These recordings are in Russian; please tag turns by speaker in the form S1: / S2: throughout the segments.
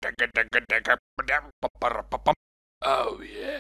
S1: Oh, yeah.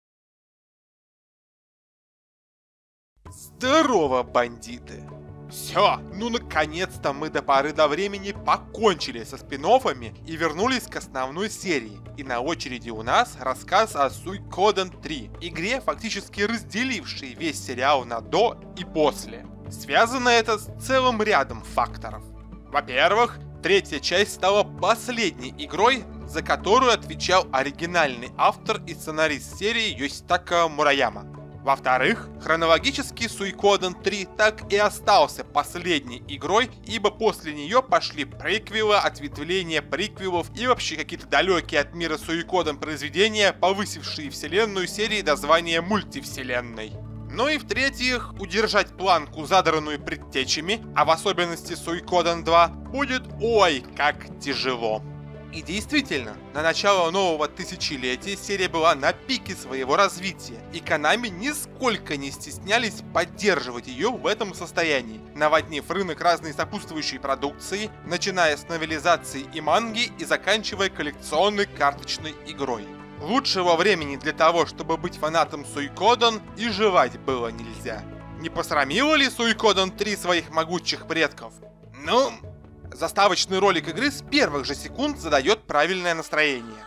S2: Здорово, бандиты! Все, ну наконец-то мы до поры до времени покончили со спин-оффами и вернулись к основной серии. И на очереди у нас рассказ о Суикоден 3, игре, фактически разделившей весь сериал на до и после. Связано это с целым рядом факторов. Во-первых, третья часть стала последней игрой, за которую отвечал оригинальный автор и сценарист серии Йоситака Мураяма. Во-вторых, хронологически Суикоден 3 так и остался последней игрой, ибо после нее пошли приквелы, ответвления приквелов и вообще какие-то далекие от мира Суикоден произведения, повысившие вселенную серии до звания мультивселенной. Ну и в-третьих, удержать планку, задранную предтечами, а в особенности Суикоден 2, будет ой как тяжело. И действительно, на начало нового тысячелетия серия была на пике своего развития, и Konami нисколько не стеснялись поддерживать ее в этом состоянии, наводнив рынок разной сопутствующей продукции, начиная с новелизации и манги и заканчивая коллекционной карточной игрой. Лучшего времени для того, чтобы быть фанатом Суикоден, и желать было нельзя. Не посрамила ли Суикоден 3 своих могучих предков? Ну... Заставочный ролик игры с первых же секунд задает правильное настроение.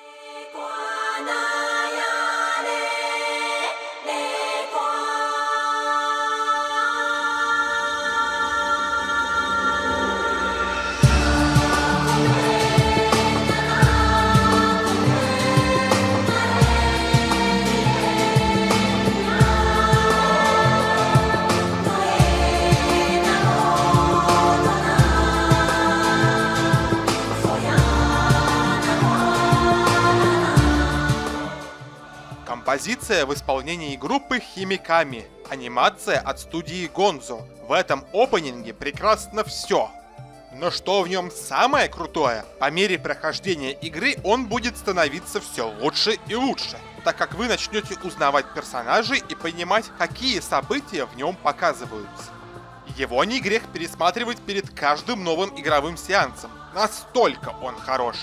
S2: Композиция в исполнении группы Химиками, анимация от студии Гонзо. В этом опенинге прекрасно все. Но что в нем самое крутое, по мере прохождения игры он будет становиться все лучше и лучше, так как вы начнете узнавать персонажей и понимать, какие события в нем показываются. Его не грех пересматривать перед каждым новым игровым сеансом, настолько он хорош.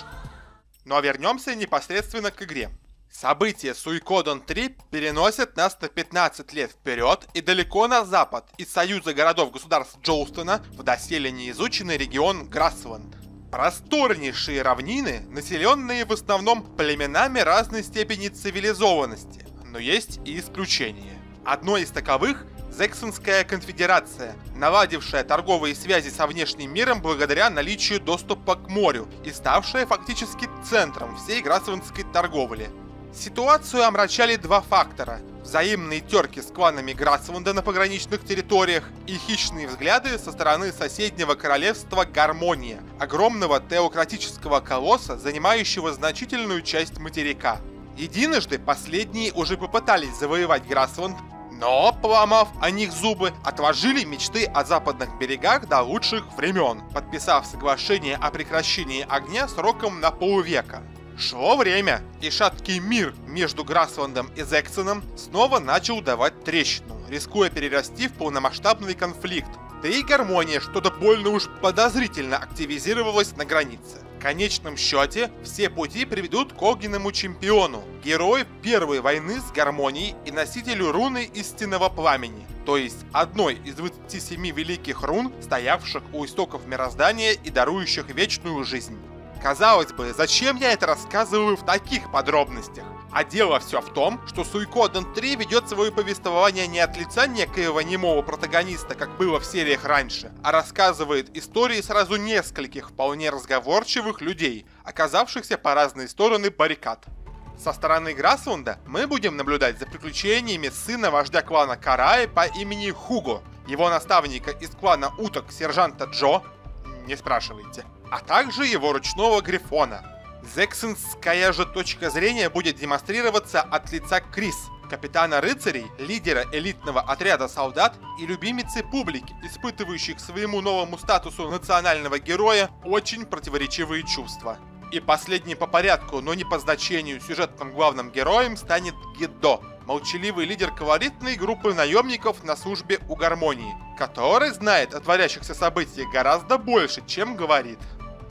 S2: Но вернемся непосредственно к игре. События Суикоден 3 переносят нас на 15 лет вперед и далеко на запад, из союза городов-государств Джоустона в доселе неизученный регион Грассленд. Просторнейшие равнины, населенные в основном племенами разной степени цивилизованности, но есть и исключения. Одно из таковых – Зексенская конфедерация, наладившая торговые связи со внешним миром благодаря наличию доступа к морю и ставшая фактически центром всей грассвендской торговли. Ситуацию омрачали два фактора – взаимные терки с кланами Грассленда на пограничных территориях и хищные взгляды со стороны соседнего королевства Гармония, огромного теократического колосса, занимающего значительную часть материка. Единожды последние уже попытались завоевать Грассленд, но, поломав о них зубы, отложили мечты о западных берегах до лучших времен, подписав соглашение о прекращении огня сроком на полвека. Шло время, и шаткий мир между Грассвендом и Зексеном снова начал давать трещину, рискуя перерасти в полномасштабный конфликт. Да и Гармония что-то больно уж подозрительно активизировалась на границе. В конечном счете, все пути приведут к огненному чемпиону, герою первой войны с Гармонией и носителю руны истинного пламени, то есть одной из 27 великих рун, стоявших у истоков мироздания и дарующих вечную жизнь. Казалось бы, зачем я это рассказываю в таких подробностях? А дело все в том, что Суикоден 3 ведет свое повествование не от лица некоего немого протагониста, как было в сериях раньше, а рассказывает истории сразу нескольких вполне разговорчивых людей, оказавшихся по разные стороны баррикад. Со стороны Грассленда мы будем наблюдать за приключениями сына вождя клана Караи по имени Хуго, его наставника из клана уток сержанта Джо, не спрашивайте, а также его ручного грифона. Зексенская же точка зрения будет демонстрироваться от лица Крис, капитана рыцарей, лидера элитного отряда солдат и любимицы публики, испытывающих своему новому статусу национального героя очень противоречивые чувства. И последним по порядку, но не по значению сюжетным главным героем станет Гидо, молчаливый лидер колоритной группы наемников на службе у Гармонии, который знает о творящихся событиях гораздо больше, чем говорит.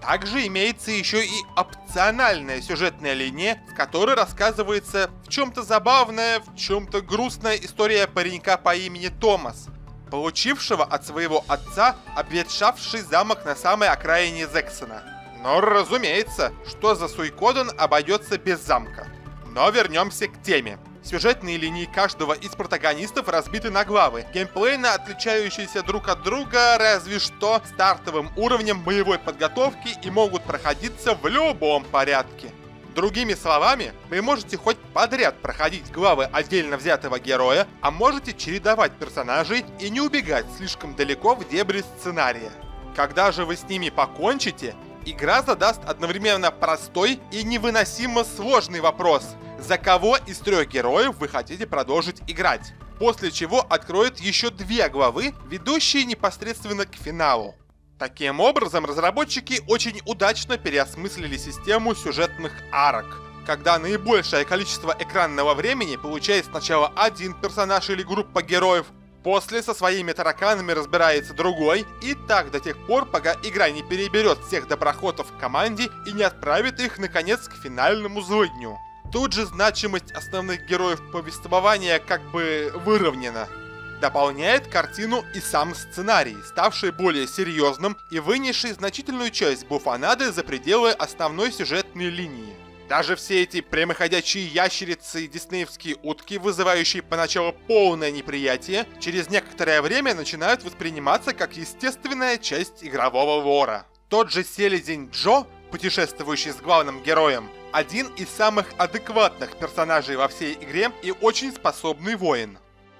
S2: Также имеется еще и опциональная сюжетная линия, в которой рассказывается в чем-то забавная, в чем-то грустная история паренька по имени Томас, получившего от своего отца обветшавший замок на самой окраине Зексона. Но разумеется, что за Суикоден обойдется без замка. Но вернемся к теме. Сюжетные линии каждого из протагонистов разбиты на главы, геймплейно отличающиеся друг от друга разве что стартовым уровнем боевой подготовки и могут проходиться в любом порядке. Другими словами, вы можете хоть подряд проходить главы отдельно взятого героя, а можете чередовать персонажей и не убегать слишком далеко в дебри сценария. Когда же вы с ними покончите, игра задаст одновременно простой и невыносимо сложный вопрос: за кого из 3 героев вы хотите продолжить играть? После чего откроет еще 2 главы, ведущие непосредственно к финалу. Таким образом, разработчики очень удачно переосмыслили систему сюжетных арок, когда наибольшее количество экранного времени получает сначала один персонаж или группа героев, после со своими тараканами разбирается другой, и так до тех пор, пока игра не переберет всех доброхотов в команде и не отправит их, наконец, к финальному злыдню. Тут же значимость основных героев повествования как бы выровнена. Дополняет картину и сам сценарий, ставший более серьезным и вынесший значительную часть буфонады за пределы основной сюжетной линии. Даже все эти прямоходящие ящерицы и диснеевские утки, вызывающие поначалу полное неприятие, через некоторое время начинают восприниматься как естественная часть игрового лора. Тот же селезень Джо, путешествующий с главным героем, один из самых адекватных персонажей во всей игре и очень способный воин.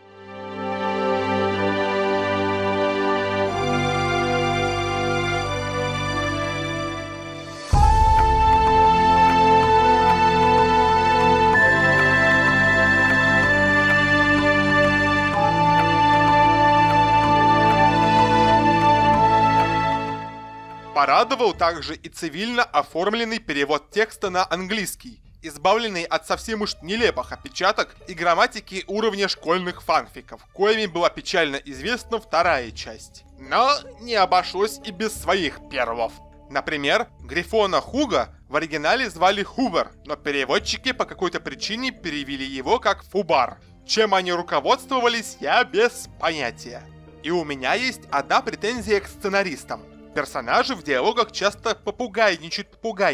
S2: Порадовал также и цивильно оформленный перевод текста на английский, избавленный от совсем уж нелепых опечаток и грамматики уровня школьных фанфиков, коими была печально известна 2-я часть. Но не обошлось и без своих первов. Например, Грифона Хуга в оригинале звали Хувер, но переводчики по какой-то причине перевели его как Фубар. Чем они руководствовались, я без понятия. И у меня есть одна претензия к сценаристам. Персонажи в диалогах часто попугайничают,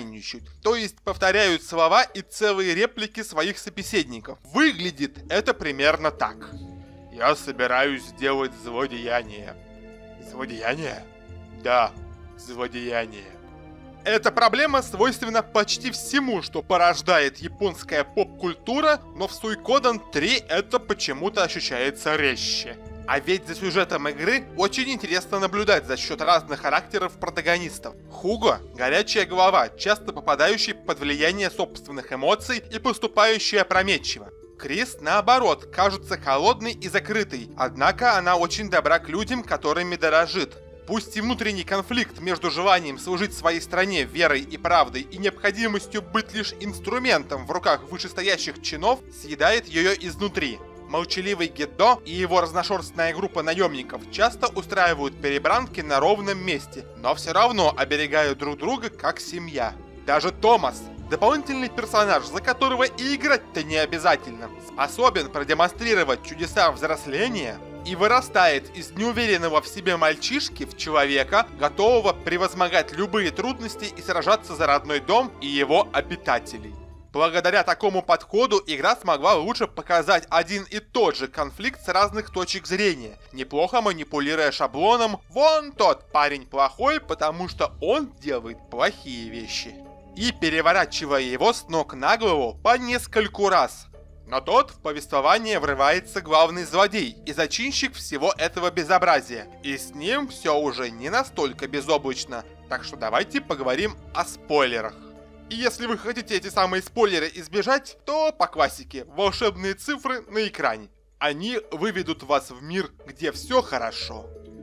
S2: то есть повторяют слова и целые реплики своих собеседников. Выглядит это примерно так. Я собираюсь сделать злодеяние. Злодеяние? Да, злодеяние. Эта проблема свойственна почти всему, что порождает японская поп-культура, но в Суикоден 3 это почему-то ощущается резче. А ведь за сюжетом игры очень интересно наблюдать за счет разных характеров протагонистов. Хуго – горячая голова, часто попадающий под влияние собственных эмоций и поступающий опрометчиво. Крис, наоборот, кажется холодной и закрытой, однако она очень добра к людям, которыми дорожит. Пусть и внутренний конфликт между желанием служить своей стране верой и правдой и необходимостью быть лишь инструментом в руках вышестоящих чинов съедает ее изнутри. Молчаливый Геддо и его разношерстная группа наемников часто устраивают перебранки на ровном месте, но все равно оберегают друг друга как семья. Даже Томас, дополнительный персонаж, за которого и играть-то не обязательно, способен продемонстрировать чудеса взросления и вырастает из неуверенного в себе мальчишки в человека, готового превозмогать любые трудности и сражаться за родной дом и его обитателей. Благодаря такому подходу игра смогла лучше показать один и тот же конфликт с разных точек зрения, неплохо манипулируя шаблоном «вон тот парень плохой, потому что он делает плохие вещи», и переворачивая его с ног на голову по нескольку раз. Но тут в повествование врывается главный злодей и зачинщик всего этого безобразия, и с ним все уже не настолько безоблачно, так что давайте поговорим о спойлерах. И если вы хотите эти самые спойлеры избежать, то по классике волшебные цифры на экране. Они выведут вас в мир, где все хорошо.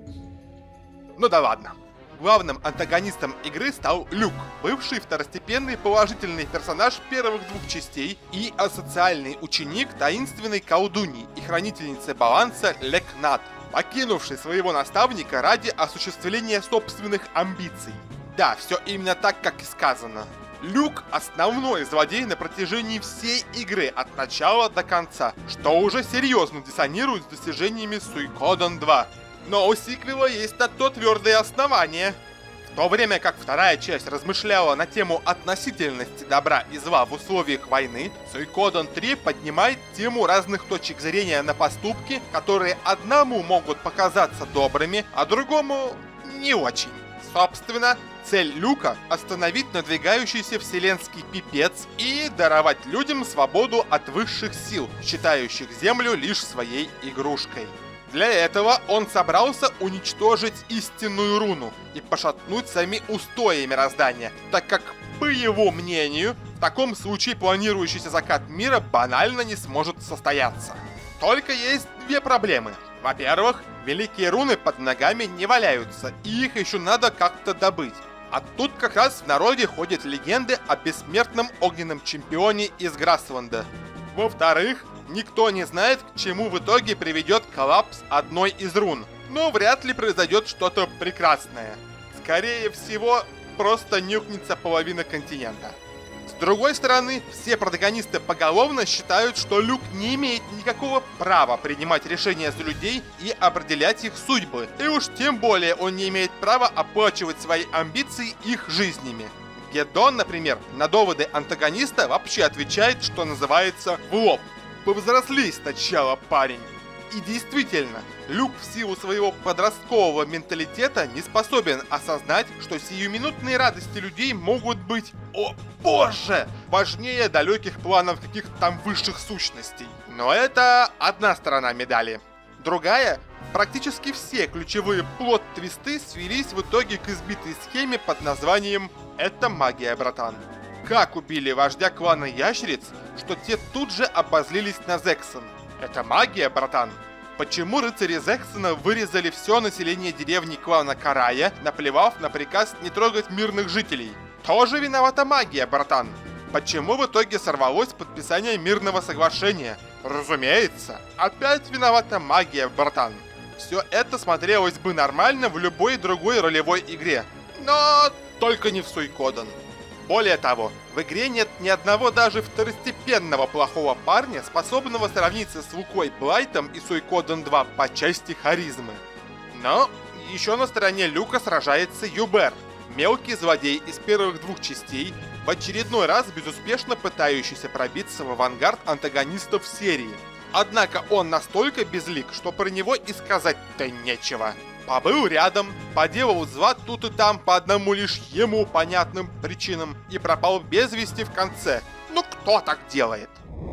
S2: Ну да ладно. Главным антагонистом игры стал Люк, бывший второстепенный положительный персонаж первых 2 частей и асоциальный ученик таинственной колдуньи и хранительницы баланса Лекнат, покинувший своего наставника ради осуществления собственных амбиций. Да, все именно так, как и сказано. Люк — основной злодей на протяжении всей игры от начала до конца, что уже серьезно диссонирует с достижениями Suikoden 2. Но у сиквела есть на то твердые основания. В то время как вторая часть размышляла на тему относительности добра и зла в условиях войны, Suikoden 3 поднимает тему разных точек зрения на поступки, которые одному могут показаться добрыми, а другому не очень. Собственно, цель Люка — остановить надвигающийся вселенский пипец и даровать людям свободу от высших сил, считающих Землю лишь своей игрушкой. Для этого он собрался уничтожить истинную руну и пошатнуть сами устои мироздания, так как, по его мнению, в таком случае планирующийся закат мира банально не сможет состояться. Только есть две проблемы. Во-первых, великие руны под ногами не валяются, и их еще надо как-то добыть. А тут как раз в народе ходят легенды о бессмертном огненном чемпионе из Грассленда. Во-вторых, никто не знает, к чему в итоге приведет коллапс одной из рун. Но вряд ли произойдет что-то прекрасное. Скорее всего, просто нюкнется половина континента. С другой стороны, все протагонисты поголовно считают, что Люк не имеет никакого права принимать решения за людей и определять их судьбы. И уж тем более он не имеет права оплачивать свои амбиции их жизнями. Гедон, например, на доводы антагониста вообще отвечает, что называется, в лоб. Повзрослей сначала, парень. И действительно, Люк в силу своего подросткового менталитета не способен осознать, что сиюминутные радости людей могут быть, о боже, важнее далеких планов каких-то там высших сущностей. Но это одна сторона медали. Другая, практически все ключевые плот-твисты свелись в итоге к избитой схеме под названием «Это магия, братан». Как убили вождя клана Ящериц, что те тут же обозлились на Зексон. Это магия, братан. Почему рыцари Зексона вырезали все население деревни клана Карая, наплевав на приказ не трогать мирных жителей? Тоже виновата магия, братан. Почему в итоге сорвалось подписание мирного соглашения? Разумеется, опять виновата магия, братан. Все это смотрелось бы нормально в любой другой ролевой игре, но только не в Suikoden. Более того, в игре нет ни одного даже второстепенного плохого парня, способного сравниться с Лукой Блайтом и Suikoden 2 по части харизмы. Но еще на стороне Люка сражается Юбер, мелкий злодей из первых двух частей, в очередной раз безуспешно пытающийся пробиться в авангард антагонистов серии. Однако он настолько безлик, что про него и сказать-то нечего. Побыл рядом, поделал зла тут и там по одному лишь ему понятным причинам и пропал без вести в конце. Ну кто так делает?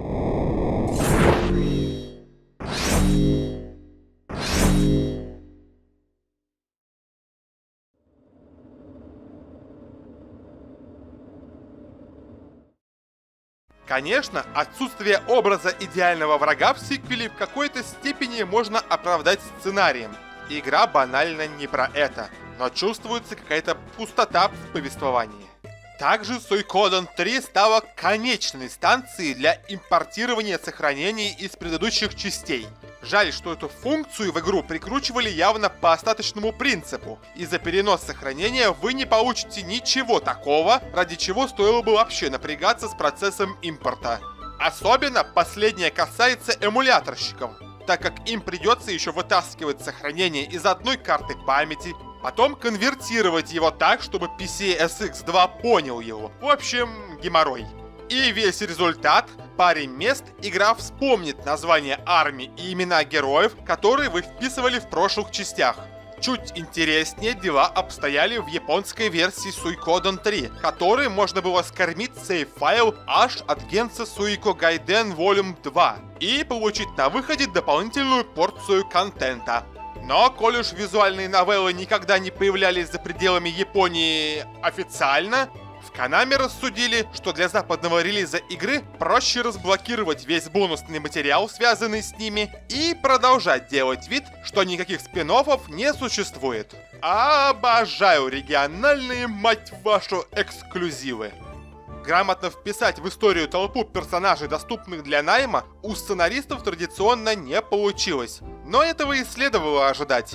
S2: Конечно, отсутствие образа идеального врага в сиквеле в какой-то степени можно оправдать сценарием. Игра банально не про это, но чувствуется какая-то пустота в повествовании. Также Suikoden 3 стала конечной станцией для импортирования сохранений из предыдущих частей. Жаль, что эту функцию в игру прикручивали явно по остаточному принципу, и за перенос сохранения вы не получите ничего такого, ради чего стоило бы вообще напрягаться с процессом импорта. Особенно последнее касается эмуляторщиков, так как им придется еще вытаскивать сохранение из одной карты памяти, потом конвертировать его так, чтобы PCSX 2 понял его. В общем, геморрой. И весь результат — паре мест игра вспомнит название армий и имена героев, которые вы вписывали в прошлых частях. Чуть интереснее дела обстояли в японской версии Suikoden 3, которой можно было скормить сейф-файл аж от Genso Suiko Gaiden Volume 2 и получить на выходе дополнительную порцию контента. Но, коль уж визуальные новеллы никогда не появлялись за пределами Японии официально, в Konami рассудили, что для западного релиза игры проще разблокировать весь бонусный материал, связанный с ними, и продолжать делать вид, что никаких спин-оффов не существует. Обожаю региональные, мать вашу, эксклюзивы. Грамотно вписать в историю толпу персонажей, доступных для найма, у сценаристов традиционно не получилось, но этого и следовало ожидать.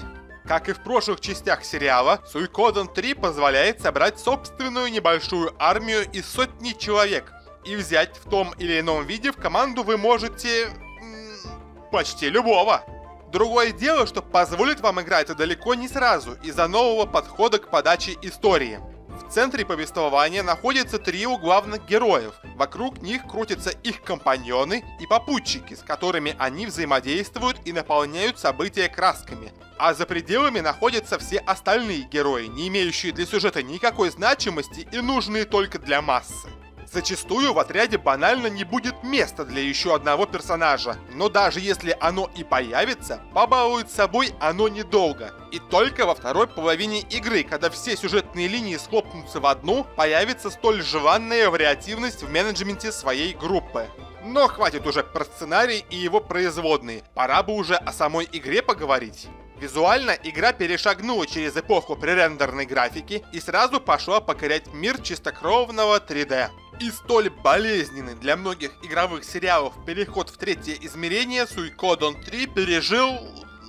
S2: Как и в прошлых частях сериала, Suikoden 3 позволяет собрать собственную небольшую армию из сотни человек, и взять в том или ином виде в команду вы можете... почти любого. Другое дело, что позволит вам играть это далеко не сразу, из-за нового подхода к подаче истории. В центре повествования находится трио главных героев. Вокруг них крутятся их компаньоны и попутчики, с которыми они взаимодействуют и наполняют события красками. А за пределами находятся все остальные герои, не имеющие для сюжета никакой значимости и нужные только для массы. Зачастую в отряде банально не будет места для еще одного персонажа, но даже если оно и появится, побалует собой оно недолго. И только во второй половине игры, когда все сюжетные линии схлопнутся в одну, появится столь желанная вариативность в менеджменте своей группы. Но хватит уже про сценарий и его производные, пора бы уже о самой игре поговорить. Визуально игра перешагнула через эпоху пререндерной графики и сразу пошла покорять мир чистокровного 3D. И столь болезненный для многих игровых сериалов переход в третье измерение Suikoden 3 пережил,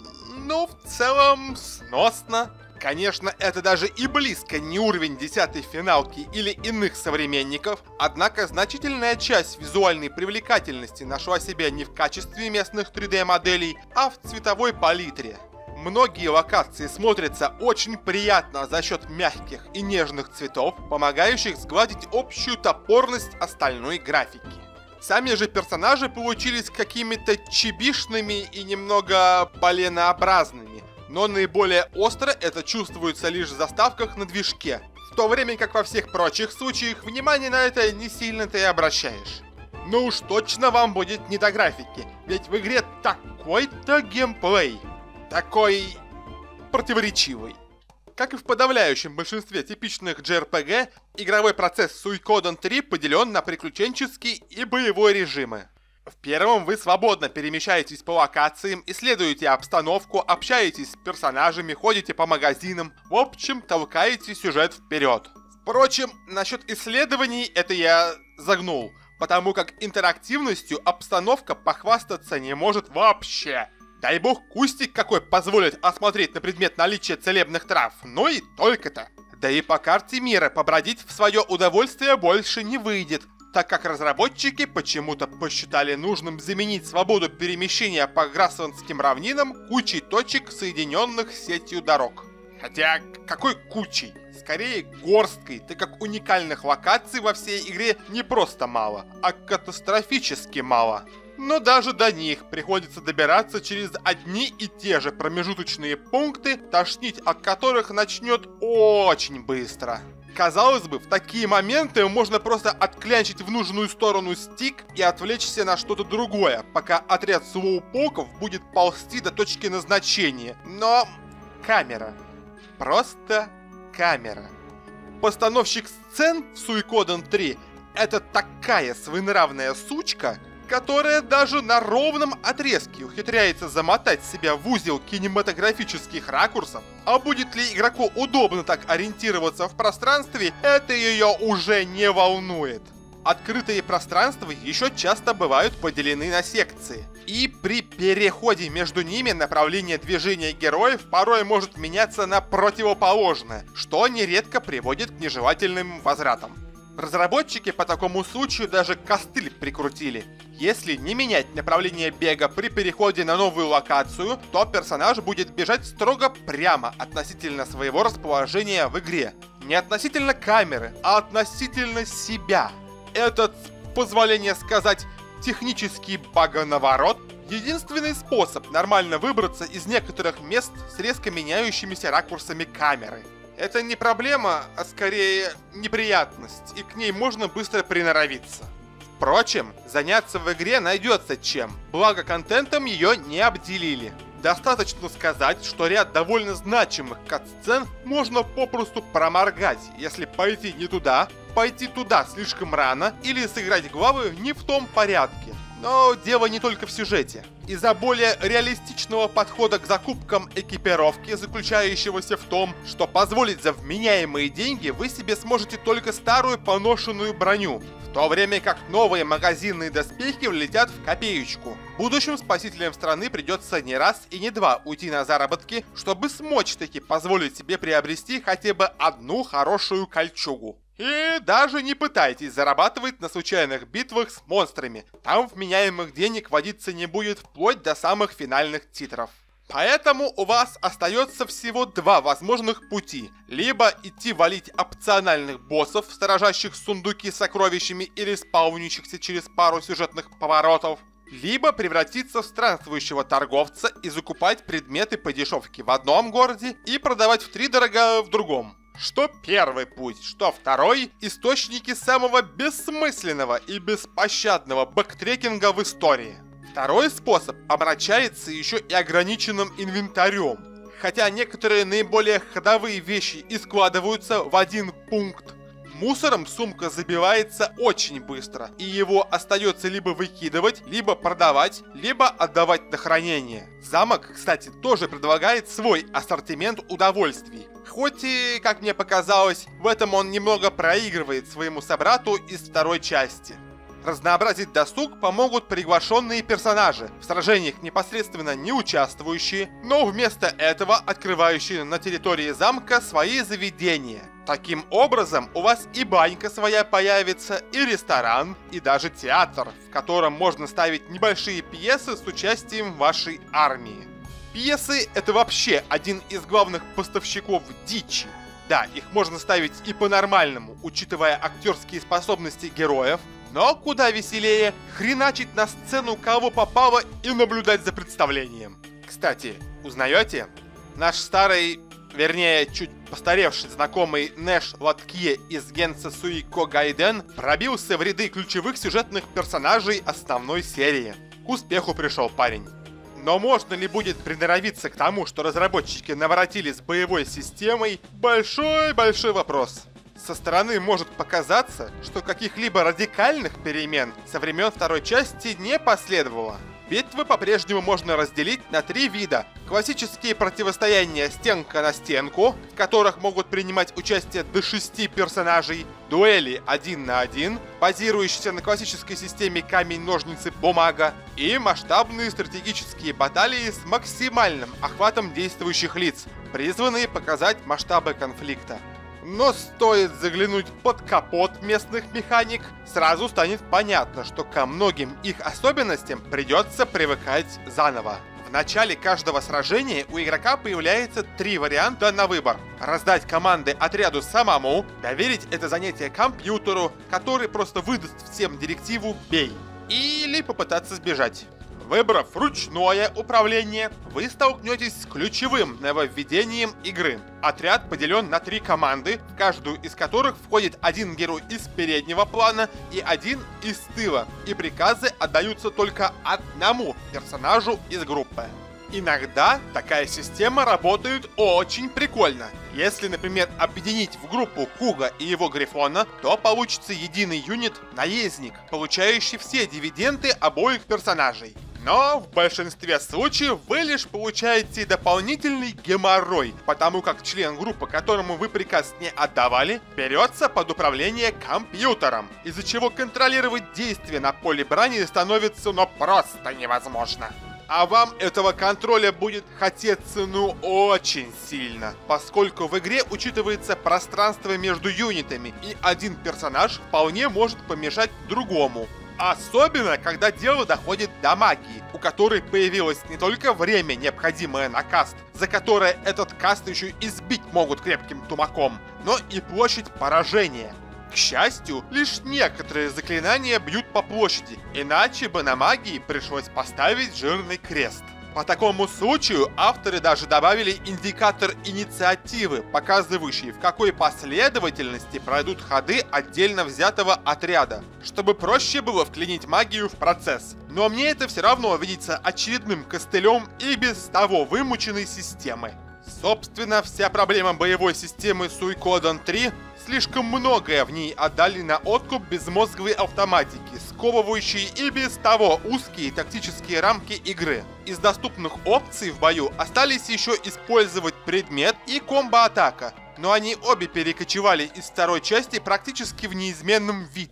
S2: ну, в целом, сносно. Конечно, это даже и близко не уровень 10-й финалки или иных современников, однако значительная часть визуальной привлекательности нашла себя не в качестве местных 3D-моделей, а в цветовой палитре. Многие локации смотрятся очень приятно за счет мягких и нежных цветов, помогающих сгладить общую топорность остальной графики. Сами же персонажи получились какими-то чибишными и немного поленообразными, но наиболее остро это чувствуется лишь в заставках на движке, в то время как во всех прочих случаях внимание на это не сильно-то и обращаешь. Но уж точно вам будет не до графики, ведь в игре такой-то геймплей. Такой противоречивый. Как и в подавляющем большинстве типичных JRPG, игровой процесс Suikoden 3 поделен на приключенческий и боевой режимы. В первом вы свободно перемещаетесь по локациям, исследуете обстановку, общаетесь с персонажами, ходите по магазинам, в общем, толкаете сюжет вперед. Впрочем, насчет исследований это я загнул, потому как интерактивностью обстановка похвастаться не может вообще. Дай бог кустик какой позволит осмотреть на предмет наличия целебных трав, но и только-то. Да и по карте мира побродить в свое удовольствие больше не выйдет, так как разработчики почему-то посчитали нужным заменить свободу перемещения по Грассландским равнинам кучей точек, соединенных сетью дорог. Хотя, какой кучей? Скорее горсткой, так как уникальных локаций во всей игре не просто мало, а катастрофически мало. Но даже до них приходится добираться через одни и те же промежуточные пункты, тошнить от которых начнет очень быстро. Казалось бы, в такие моменты можно просто отклянчить в нужную сторону стик и отвлечься на что-то другое, пока отряд слоупоков будет ползти до точки назначения. Но камера. Просто камера. Постановщик сцен в Suikoden 3 это такая своенравная сучка, которая даже на ровном отрезке ухитряется замотать себя в узел кинематографических ракурсов, а будет ли игроку удобно так ориентироваться в пространстве, это ее уже не волнует. Открытые пространства еще часто бывают поделены на секции, и при переходе между ними направление движения героев порой может меняться на противоположное, что нередко приводит к нежелательным возвратам. Разработчики по такому случаю даже костыль прикрутили. Если не менять направление бега при переходе на новую локацию, то персонаж будет бежать строго прямо относительно своего расположения в игре. Не относительно камеры, а относительно себя. Этот, с позволения сказать, технический багонаворот — единственный способ нормально выбраться из некоторых мест с резко меняющимися ракурсами камеры. Это не проблема, а скорее неприятность, и к ней можно быстро приноровиться. Впрочем, заняться в игре найдется чем, благо контентом ее не обделили. Достаточно сказать, что ряд довольно значимых катсцен можно попросту проморгать, если пойти не туда, пойти туда слишком рано или сыграть главы не в том порядке. Но дело не только в сюжете. Из-за более реалистичного подхода к закупкам экипировки, заключающегося в том, что позволить за вменяемые деньги вы себе сможете только старую поношенную броню, в то время как новые магазинные доспехи влетят в копеечку. Будущим спасителям страны придется не раз и не два уйти на заработки, чтобы смочь таки позволить себе приобрести хотя бы одну хорошую кольчугу. И даже не пытайтесь зарабатывать на случайных битвах с монстрами. Там вменяемых денег водиться не будет вплоть до самых финальных титров. Поэтому у вас остается всего два возможных пути. Либо идти валить опциональных боссов, сторожащих сундуки с сокровищами или спаунищихся через пару сюжетных поворотов. Либо превратиться в странствующего торговца и закупать предметы по дешевке в одном городе и продавать втридорога в другом. Что первый путь, что второй – источники самого бессмысленного и беспощадного бэктрекинга в истории. Второй способ омрачается еще и ограниченным инвентарем. Хотя некоторые наиболее ходовые вещи и складываются в один пункт. Мусором сумка забивается очень быстро, и его остается либо выкидывать, либо продавать, либо отдавать на хранение. Замок, кстати, тоже предлагает свой ассортимент удовольствий. Хоть и, как мне показалось, в этом он немного проигрывает своему собрату из второй части. Разнообразить досуг помогут приглашенные персонажи, в сражениях непосредственно не участвующие, но вместо этого открывающие на территории замка свои заведения. Таким образом, у вас и банька своя появится, и ресторан, и даже театр, в котором можно ставить небольшие пьесы с участием вашей армии. Пьесы — это вообще один из главных поставщиков дичи. Да, их можно ставить и по-нормальному, учитывая актерские способности героев, но куда веселее хреначить на сцену кого попало и наблюдать за представлением. Кстати, узнаете? Наш старый, вернее, чуть постаревший знакомый Нэш Латкье из Генса Суико Гайден пробился в ряды ключевых сюжетных персонажей основной серии. К успеху пришел парень. Но можно ли будет приноровиться к тому, что разработчики наворотили с боевой системой? Большой-большой вопрос. Со стороны может показаться, что каких-либо радикальных перемен со времен второй части не последовало. Битвы по-прежнему можно разделить на три вида. Классические противостояния стенка на стенку, в которых могут принимать участие до 6 персонажей, дуэли 1 на 1, базирующиеся на классической системе камень-ножницы-бумага, и масштабные стратегические баталии с максимальным охватом действующих лиц, призванные показать масштабы конфликта. Но стоит заглянуть под капот местных механик, сразу станет понятно, что ко многим их особенностям придется привыкать заново. В начале каждого сражения у игрока появляется 3 варианта на выбор. Раздать команды отряду самому, доверить это занятие компьютеру, который просто выдаст всем директиву «бей», или попытаться сбежать. Выбрав ручное управление, вы столкнетесь с ключевым нововведением игры. Отряд поделен на 3 команды, в каждую из которых входит один герой из переднего плана и один из тыла, и приказы отдаются только одному персонажу из группы. Иногда такая система работает очень прикольно. Если, например, объединить в группу Куга и его Грифона, то получится единый юнит наездник, получающий все дивиденды обоих персонажей. Но в большинстве случаев вы лишь получаете дополнительный геморрой, потому как член группы, которому вы приказ не отдавали, берется под управление компьютером, из-за чего контролировать действия на поле брани становится просто невозможно. А вам этого контроля будет хотеться очень сильно, поскольку в игре учитывается пространство между юнитами, и один персонаж вполне может помешать другому. Особенно, когда дело доходит до магии, у которой появилось не только время, необходимое на каст, за которое этот каст еще и сбить могут крепким тумаком, но и площадь поражения. К счастью, лишь некоторые заклинания бьют по площади, иначе бы на магии пришлось поставить жирный крест. По такому случаю авторы даже добавили индикатор инициативы, показывающий, в какой последовательности пройдут ходы отдельно взятого отряда, чтобы проще было вклинить магию в процесс. Но мне это все равно видится очередным костылем и без того вымученной системы. Собственно, вся проблема боевой системы Suikoden 3 — слишком многое в ней отдали на откуп безмозговой автоматики, сковывающей и без того узкие тактические рамки игры. Из доступных опций в бою остались еще использовать предмет и комбо-атака, но они обе перекочевали из второй части практически в неизменном виде.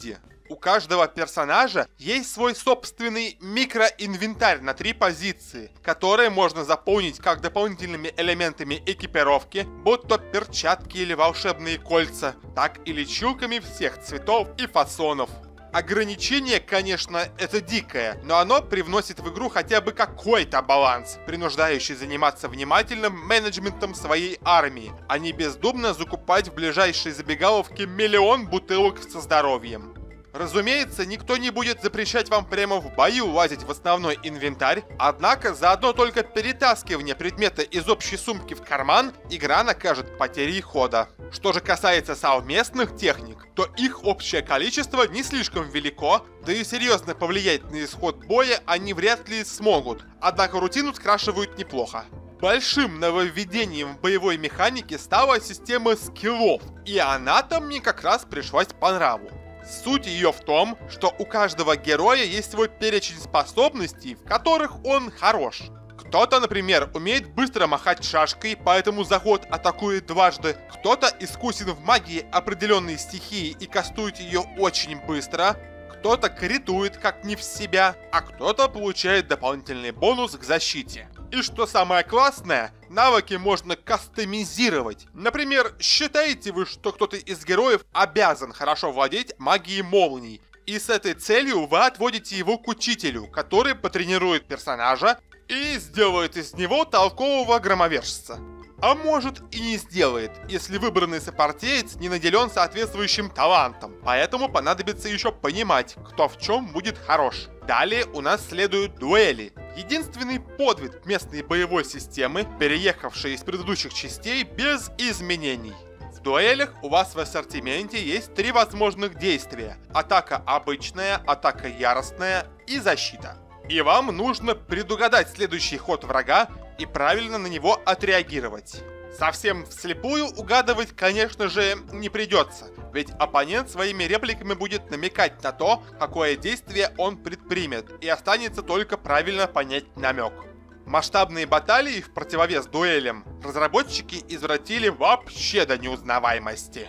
S2: У каждого персонажа есть свой собственный микроинвентарь на 3 позиции, которые можно заполнить как дополнительными элементами экипировки, будь то перчатки или волшебные кольца, так и лечилками всех цветов и фасонов. Ограничение, конечно, это дикое, но оно привносит в игру хотя бы какой-то баланс, принуждающий заниматься внимательным менеджментом своей армии, а не бездумно закупать в ближайшей забегаловке миллион бутылок со здоровьем. Разумеется, никто не будет запрещать вам прямо в бою лазить в основной инвентарь, однако за одно только перетаскивание предмета из общей сумки в карман игра накажет потерей хода. Что же касается совместных техник, то их общее количество не слишком велико, да и серьезно повлиять на исход боя они вряд ли смогут, однако рутину скрашивают неплохо. Большим нововведением в боевой механике стала система скиллов, и она-то мне как раз пришлась по нраву. Суть ее в том, что у каждого героя есть свой перечень способностей, в которых он хорош. Кто-то, например, умеет быстро махать шашкой, поэтому за ход атакует дважды. Кто-то искусен в магии определенной стихии и кастует ее очень быстро. Кто-то критует как не в себя, а кто-то получает дополнительный бонус к защите. И что самое классное, навыки можно кастомизировать. Например, считаете вы, что кто-то из героев обязан хорошо владеть магией молний, и с этой целью вы отводите его к учителю, который потренирует персонажа и сделает из него толкового громовержца. А может и не сделает, если выбранный сопартиец не наделен соответствующим талантом. Поэтому понадобится еще понимать, кто в чем будет хорош. Далее у нас следуют дуэли. Единственный подвиг местной боевой системы, переехавшей из предыдущих частей без изменений. В дуэлях у вас в ассортименте есть 3 возможных действия: атака обычная, атака яростная и защита. И вам нужно предугадать следующий ход врага и правильно на него отреагировать. Совсем вслепую угадывать, конечно же, не придется, ведь оппонент своими репликами будет намекать на то, какое действие он предпримет, и останется только правильно понять намек. Масштабные баталии в противовес дуэлям разработчики извратили вообще до неузнаваемости.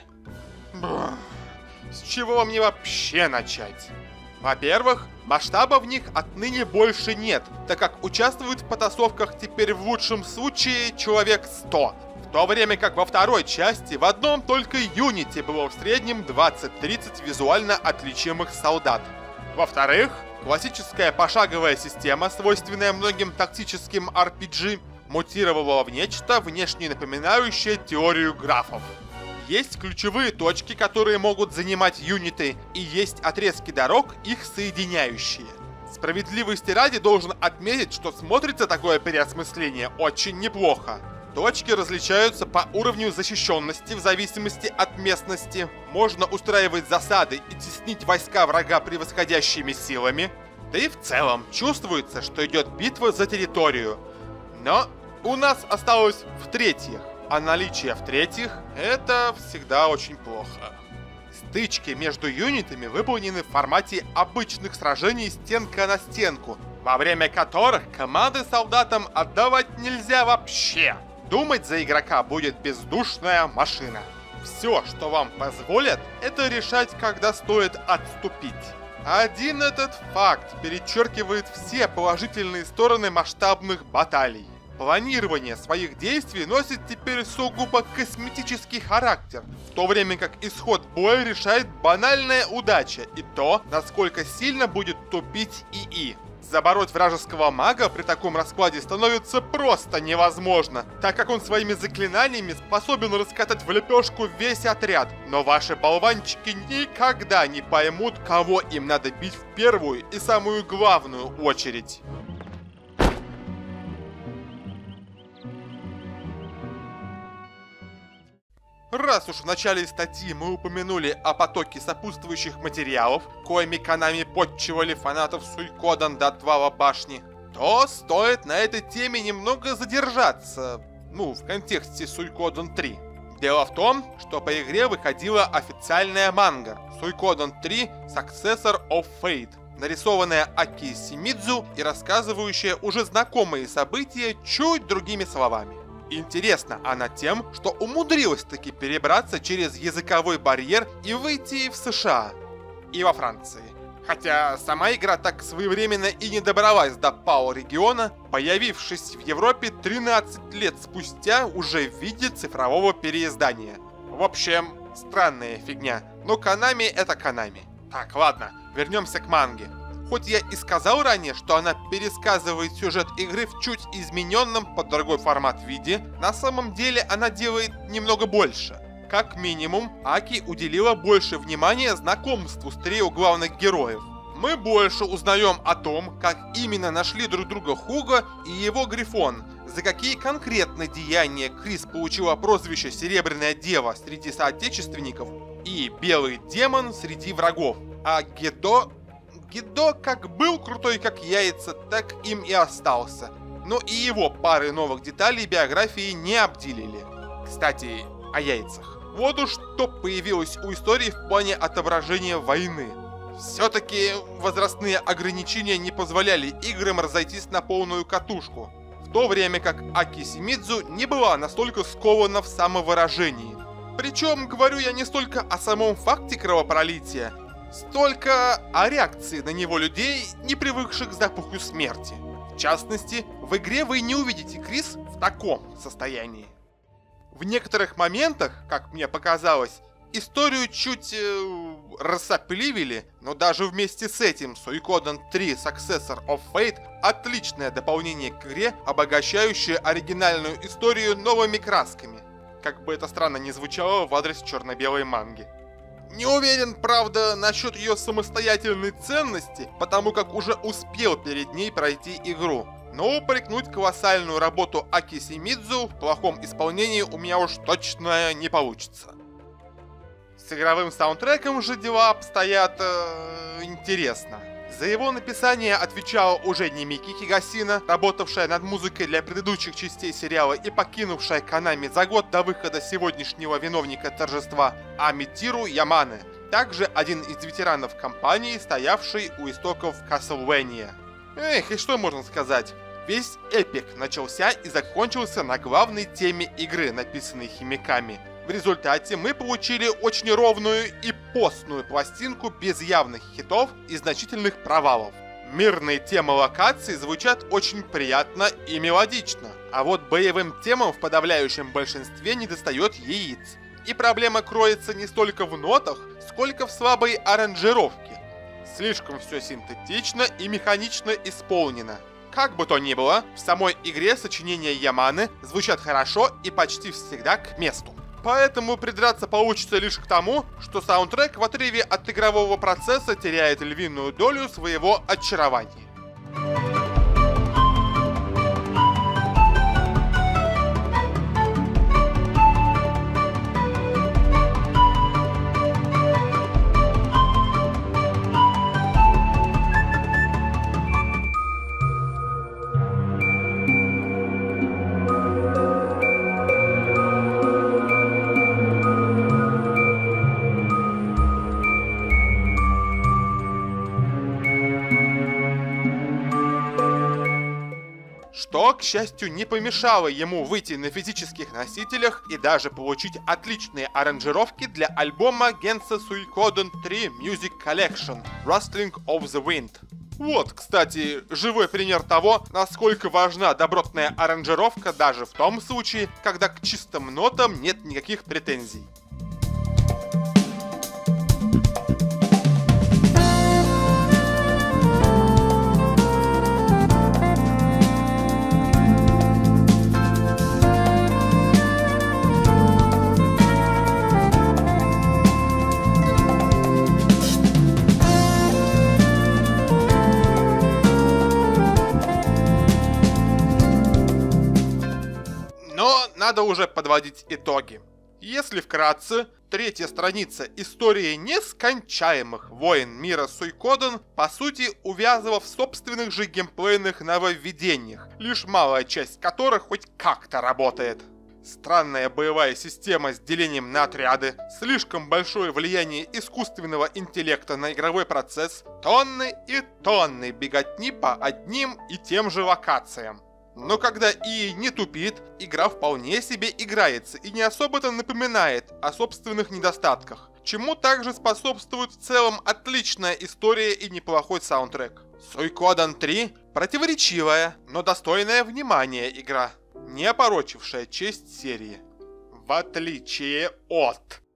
S2: С чего мне вообще начать? Во-первых, масштаба в них отныне больше нет, так как участвуют в потасовках теперь в лучшем случае человек 100. В то время как во второй части в одном только юните было в среднем 20-30 визуально отличимых солдат. Во-вторых, классическая пошаговая система, свойственная многим тактическим RPG, мутировала в нечто внешне напоминающее теорию графов. Есть ключевые точки, которые могут занимать юниты, и есть отрезки дорог, их соединяющие. Справедливости ради должен отметить, что смотрится такое переосмысление очень неплохо. Точки различаются по уровню защищенности в зависимости от местности. Можно устраивать засады и теснить войска врага превосходящими силами. Да и в целом чувствуется, что идет битва за территорию. Но у нас осталось в-третьих. А наличие в-третьих — это всегда очень плохо. Стычки между юнитами выполнены в формате обычных сражений стенка на стенку, во время которых команды солдатам отдавать нельзя вообще. Думать за игрока будет бездушная машина. Все, что вам позволят, это решать, когда стоит отступить. Один этот факт перечеркивает все положительные стороны масштабных баталий. Планирование своих действий носит теперь сугубо косметический характер, в то время как исход боя решает банальная удача и то, насколько сильно будет тупить ИИ. Забороть вражеского мага при таком раскладе становится просто невозможно, так как он своими заклинаниями способен раскатать в лепешку весь отряд, но ваши болванчики никогда не поймут, кого им надо бить в первую и самую главную очередь. Раз уж в начале статьи мы упомянули о потоке сопутствующих материалов, коими Konami подчивали фанатов Suikoden до отвала башни, то стоит на этой теме немного задержаться, в контексте Suikoden 3. Дело в том, что по игре выходила официальная манга Suikoden 3 Successor of Fate, нарисованная Аки Симидзу и рассказывающая уже знакомые события чуть другими словами. Интересна она тем, что умудрилась таки перебраться через языковой барьер и выйти в США. и во Франции. Хотя сама игра так своевременно и не добралась до ПАО-региона, появившись в Европе 13 лет спустя уже в виде цифрового переиздания. В общем, странная фигня, но Konami это Konami. Так, ладно, вернемся к манге. Хоть я и сказал ранее, что она пересказывает сюжет игры в чуть измененном под другой формат виде, на самом деле она делает немного больше. Как минимум, Аки уделила больше внимания знакомству с трио главных героев. Мы больше узнаем о том, как именно нашли друг друга Хуго и его Грифон, за какие конкретно деяния Крис получила прозвище «Серебряная дева» среди соотечественников и «Белый демон» среди врагов, а Гедо как был крутой как яйца, так им и остался. Но и его пары новых деталей биографии не обделили. Кстати, о яйцах. Вот уж что появилось у истории в плане отображения войны. Все-таки возрастные ограничения не позволяли играм разойтись на полную катушку, в то время как Аки Симидзу не была настолько скована в самовыражении. Причем говорю я не столько о самом факте кровопролития, столько о реакции на него людей, не привыкших к запаху смерти. В частности, в игре вы не увидите Крис в таком состоянии. В некоторых моментах, как мне показалось, историю чуть рассопливили, но даже вместе с этим Suikoden 3 Successor of Fate отличное дополнение к игре, обогащающее оригинальную историю новыми красками. Как бы это странно ни звучало в адрес черно-белой манги. Не уверен, правда, насчет ее самостоятельной ценности, потому как уже успел перед ней пройти игру. Но упрекнуть колоссальную работу Аки Симидзу в плохом исполнении у меня уж точно не получится. С игровым саундтреком же дела обстоят интересно. За его написание отвечала уже не Мики Хигасина, работавшая над музыкой для предыдущих частей сериала и покинувшая Konami за год до выхода сегодняшнего виновника торжества, а Митиру Ямане, также один из ветеранов компании, стоявший у истоков Castlevania. Эх, и что можно сказать? Весь эпик начался и закончился на главной теме игры, написанной химиками. В результате мы получили очень ровную и постную пластинку без явных хитов и значительных провалов. Мирные темы локаций звучат очень приятно и мелодично, а вот боевым темам в подавляющем большинстве недостает яиц. И проблема кроется не столько в нотах, сколько в слабой аранжировке. Слишком все синтетично и механично исполнено. Как бы то ни было, в самой игре сочинения Яманы звучат хорошо и почти всегда к месту. Поэтому придраться получится лишь к тому, что саундтрек в отрыве от игрового процесса теряет львиную долю своего очарования. Что, к счастью, не помешало ему выйти на физических носителях и даже получить отличные аранжировки для альбома Gensa Suikoden 3 Music Collection Rustling of the Wind. Вот, кстати, живой пример того, насколько важна добротная аранжировка даже в том случае, когда к чистым нотам нет никаких претензий. Надо уже подводить итоги. Если вкратце, третья страница истории нескончаемых войн мира Suikoden по сути увязла в собственных же геймплейных нововведениях, лишь малая часть которых хоть как-то работает. Странная боевая система с делением на отряды, слишком большое влияние искусственного интеллекта на игровой процесс, тонны и тонны беготни по одним и тем же локациям. Но когда EA не тупит, игра вполне себе играется и не особо-то напоминает о собственных недостатках. чему также способствует в целом отличная история и неплохой саундтрек. Суикоден 3 – противоречивая, но достойная внимания игра, не опорочившая честь серии. В отличие от